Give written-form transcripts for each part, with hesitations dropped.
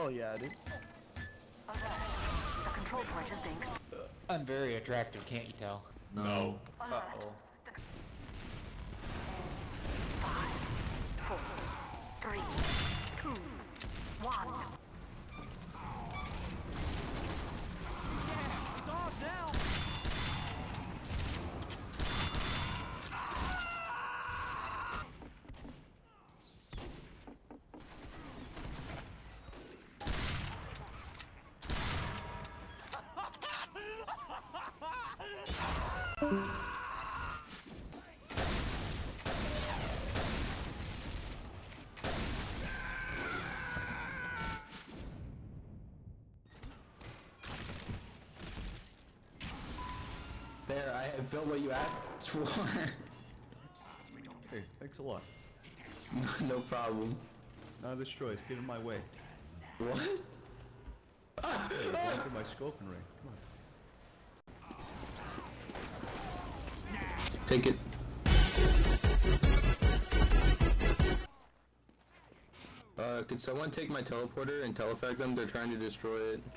Hell yeah, dude. The control point is being... I'm very attractive, can't you tell? No. Uh-oh. 5, 4, 3, 2, 1. Yeah, it's ours now. There, I have built what you asked for. Hey, thanks a lot. No problem. Now destroy, get in my way. What? Hey, don't get my scoping ring. Come on. Take it. Could someone take my teleporter and telefrag them? They're trying to destroy it.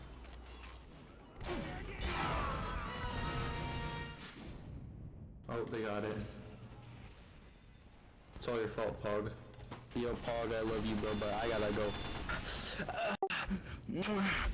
Oh, they got it. It's all your fault, Pog. Yo, Pog, I love you, bro, but I gotta go.